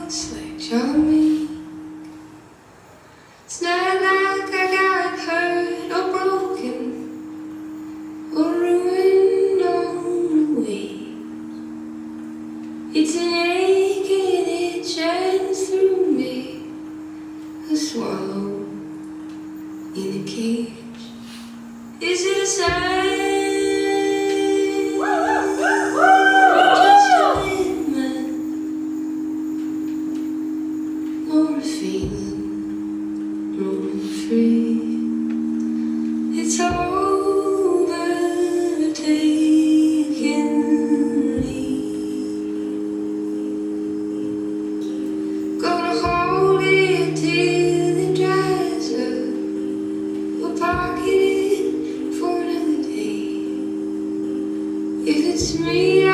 hearts like charming. It's not like I got hurt or broken or ruined on the way. It's naked, it shines through me, a swallow in a cage. Is it a sign? Just a lemon, or a feeling growing free? It's overtaken me. Gonna hold it till it dries up. We'll pocket it for another day. If it's me,